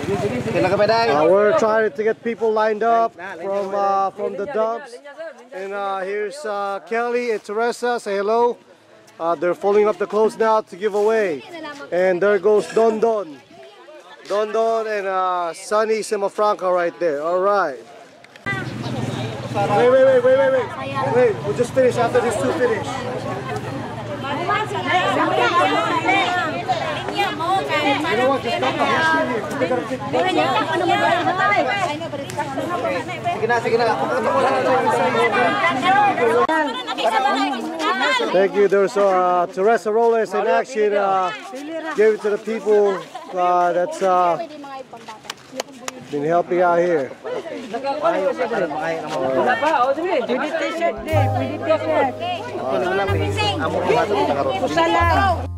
We're trying to get people lined up from the dumps. And here's Kelly and Teresa. Say hello. They're folding up the clothes now to give away. And there goes Don Don. Don Don and Warsun Cimafranca right there. All right. Wait. We'll just finish after these two finish. You know what? Just stop the Thank you. There's Teresa Roliz in action. Give it to the people that's been helping out here. T-shirt.